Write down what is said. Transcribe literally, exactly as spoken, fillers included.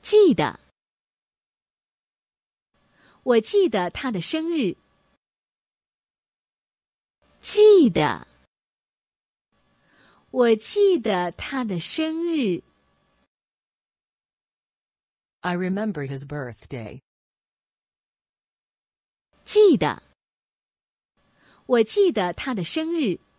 记得，我记得他的生日。记得，我记得他的生日。 I remember his birthday. 记得，我记得他的生日。